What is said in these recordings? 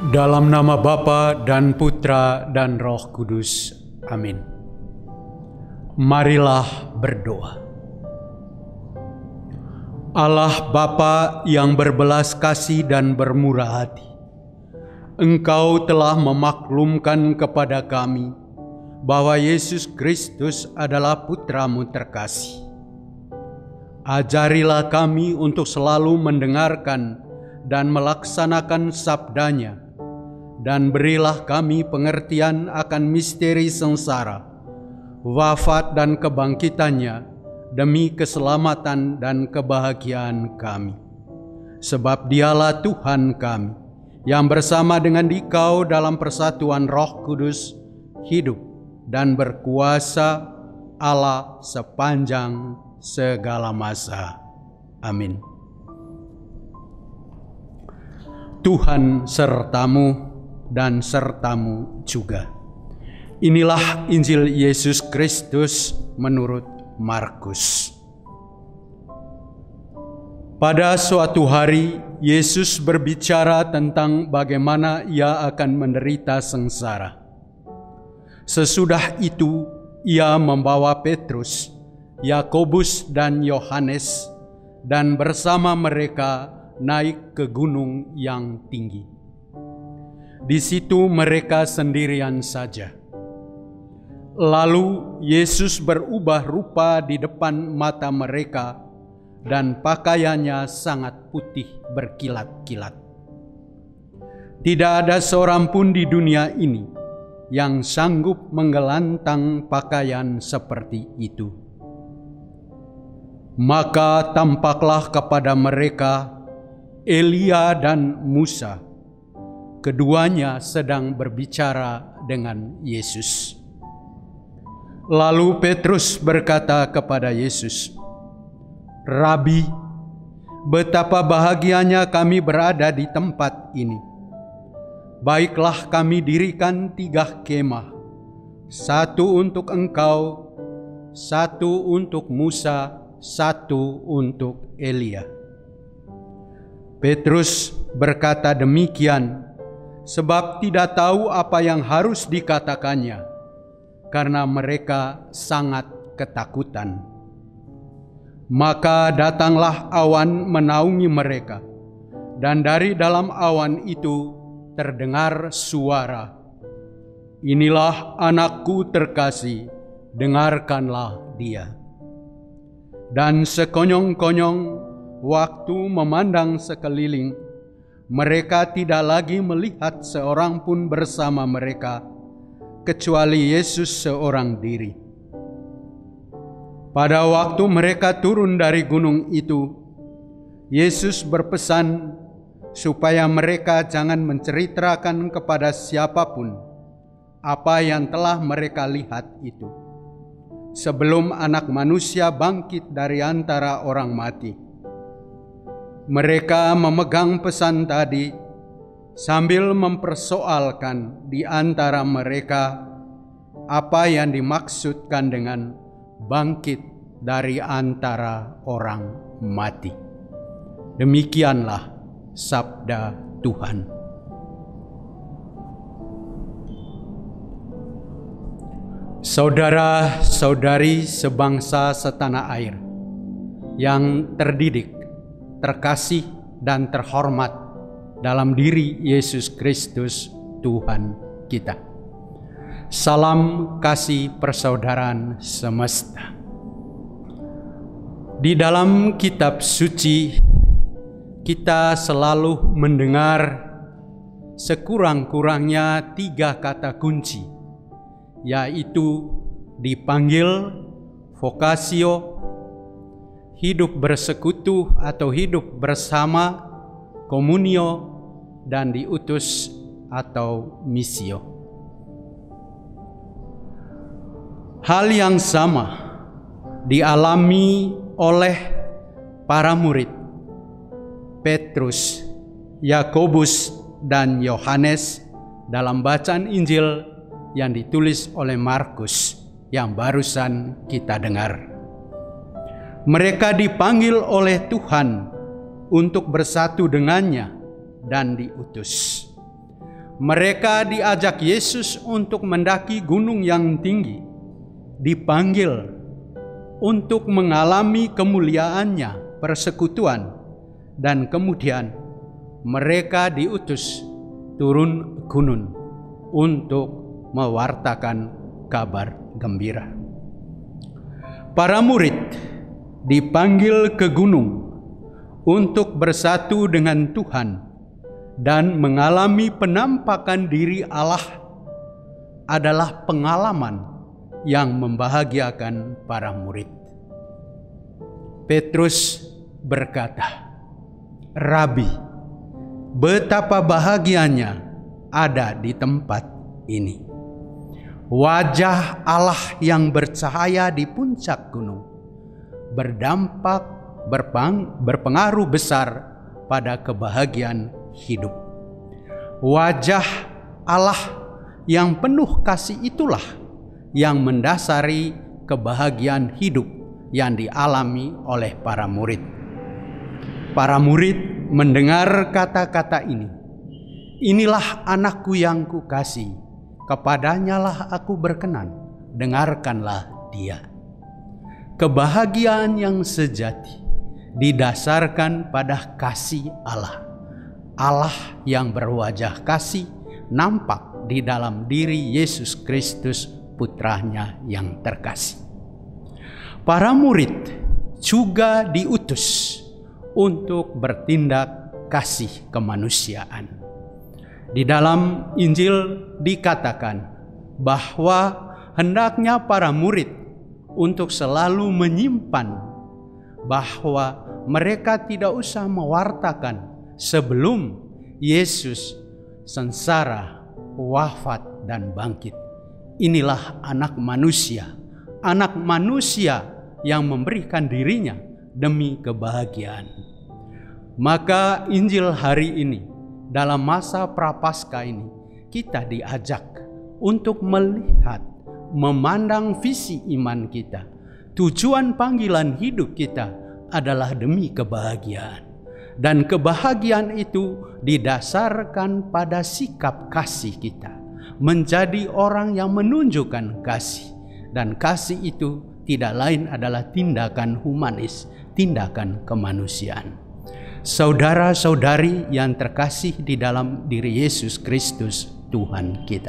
Dalam nama Bapa dan Putra dan Roh Kudus. Amin. Marilah berdoa. Allah Bapa yang berbelas kasih dan bermurah hati, Engkau telah memaklumkan kepada kami bahwa Yesus Kristus adalah Putra-Mu terkasih. Ajarilah kami untuk selalu mendengarkan dan melaksanakan sabda-Nya, dan berilah kami pengertian akan misteri sengsara, wafat dan kebangkitannya demi keselamatan dan kebahagiaan kami. Sebab Dialah Tuhan kami, yang bersama dengan Dikau dalam persatuan Roh Kudus, hidup dan berkuasa Allah sepanjang segala masa. Amin. Tuhan sertamu dan sertamu juga. Inilah Injil Yesus Kristus menurut Markus. Pada suatu hari, Yesus berbicara tentang bagaimana Ia akan menderita sengsara. Sesudah itu, Ia membawa Petrus, Yakobus dan Yohanes, dan bersama mereka naik ke gunung yang tinggi. Di situ mereka sendirian saja. Lalu Yesus berubah rupa di depan mata mereka, dan pakaiannya sangat putih berkilat-kilat. Tidak ada seorang pun di dunia ini yang sanggup menggelantang pakaian seperti itu. Maka tampaklah kepada mereka Elia dan Musa. Keduanya sedang berbicara dengan Yesus. Lalu Petrus berkata kepada Yesus, "Rabi, betapa bahagianya kami berada di tempat ini. Baiklah kami dirikan 3 kemah, 1 untuk Engkau, 1 untuk Musa, 1 untuk Elia." Petrus berkata demikian sebab tidak tahu apa yang harus dikatakannya, karena mereka sangat ketakutan. Maka datanglah awan menaungi mereka, dan dari dalam awan itu terdengar suara, "Inilah anakku terkasih, dengarkanlah dia." Dan sekonyong-konyong waktu memandang sekeliling, mereka tidak lagi melihat seorang pun bersama mereka, kecuali Yesus seorang diri. Pada waktu mereka turun dari gunung itu, Yesus berpesan supaya mereka jangan menceritakan kepada siapapun apa yang telah mereka lihat itu, sebelum Anak Manusia bangkit dari antara orang mati. Mereka memegang pesan tadi sambil mempersoalkan di antara mereka apa yang dimaksudkan dengan bangkit dari antara orang mati. Demikianlah sabda Tuhan. Saudara-saudari sebangsa setanah air yang terdidik, terkasih dan terhormat dalam diri Yesus Kristus Tuhan kita. Salam kasih persaudaraan semesta. Di dalam kitab suci kita selalu mendengar sekurang-kurangnya 3 kata kunci, yaitu dipanggil, vokasio, hidup bersekutu atau hidup bersama, komunio, dan diutus atau misio. Hal yang sama dialami oleh para murid Petrus, Yakobus, dan Yohanes dalam bacaan Injil yang ditulis oleh Markus yang barusan kita dengar. Mereka dipanggil oleh Tuhan untuk bersatu dengannya dan diutus. Mereka diajak Yesus untuk mendaki gunung yang tinggi, dipanggil untuk mengalami kemuliaannya, persekutuan, dan kemudian mereka diutus turun gunung untuk mewartakan kabar gembira. Para murid dipanggil ke gunung untuk bersatu dengan Tuhan dan mengalami penampakan diri Allah adalah pengalaman yang membahagiakan para murid. Petrus berkata, "Rabi, betapa bahagianya ada di tempat ini. Wajah Allah yang bercahaya di puncak gunung berpengaruh besar pada kebahagiaan hidup. Wajah Allah yang penuh kasih itulah yang mendasari kebahagiaan hidup yang dialami oleh para murid. Para murid mendengar kata-kata ini. Inilah anakku yang kukasih, kepadanyalah aku berkenan, dengarkanlah dia. Kebahagiaan yang sejati didasarkan pada kasih Allah. Allah yang berwajah kasih nampak di dalam diri Yesus Kristus, putranya yang terkasih. Para murid juga diutus untuk bertindak kasih kemanusiaan. Di dalam Injil dikatakan bahwa hendaknya para murid untuk selalu menyimpan bahwa mereka tidak usah mewartakan sebelum Yesus sengsara, wafat, dan bangkit. Inilah anak manusia yang memberikan dirinya demi kebahagiaan. Maka Injil hari ini, dalam masa Prapaskah ini, kita diajak untuk melihat, memandang visi iman kita. Tujuan panggilan hidup kita adalah demi kebahagiaan. Dan kebahagiaan itu didasarkan pada sikap kasih kita. Menjadi orang yang menunjukkan kasih. Dan kasih itu tidak lain adalah tindakan humanis, tindakan kemanusiaan. Saudara-saudari yang terkasih di dalam diri Yesus Kristus, Tuhan kita.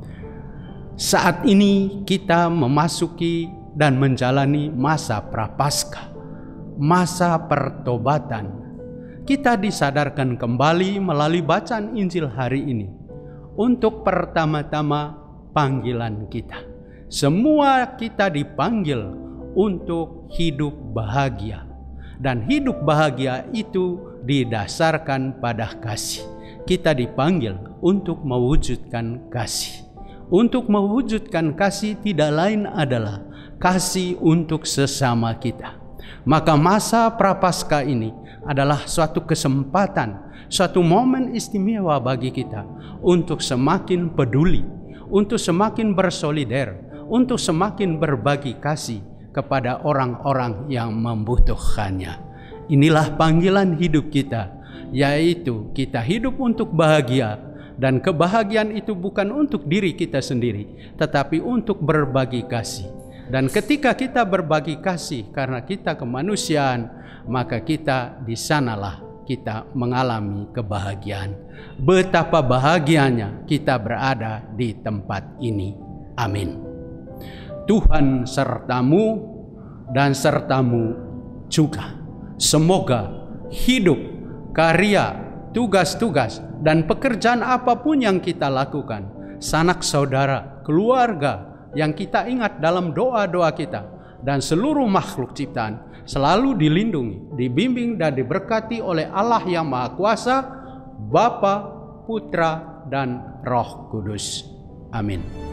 Saat ini kita memasuki dan menjalani masa Prapaskah, masa pertobatan. Kita disadarkan kembali melalui bacaan Injil hari ini untuk pertama-tama panggilan kita. Semua kita dipanggil untuk hidup bahagia. Dan hidup bahagia itu didasarkan pada kasih. Kita dipanggil untuk mewujudkan kasih. Untuk mewujudkan kasih tidak lain adalah kasih untuk sesama kita. Maka masa Prapaskah ini adalah suatu kesempatan, suatu momen istimewa bagi kita untuk semakin peduli, untuk semakin bersolider, untuk semakin berbagi kasih kepada orang-orang yang membutuhkannya. Inilah panggilan hidup kita, yaitu kita hidup untuk bahagia. Dan kebahagiaan itu bukan untuk diri kita sendiri, tetapi untuk berbagi kasih. Dan ketika kita berbagi kasih karena kita kemanusiaan, maka kita di sanalah kita mengalami kebahagiaan. Betapa bahagianya kita berada di tempat ini. Amin. Tuhan sertamu dan sertamu juga. Semoga hidup, karya, tugas-tugas, dan pekerjaan apapun yang kita lakukan, sanak saudara, keluarga yang kita ingat dalam doa-doa kita, dan seluruh makhluk ciptaan selalu dilindungi, dibimbing, dan diberkati oleh Allah yang Maha Kuasa, Bapa, Putra, dan Roh Kudus. Amin.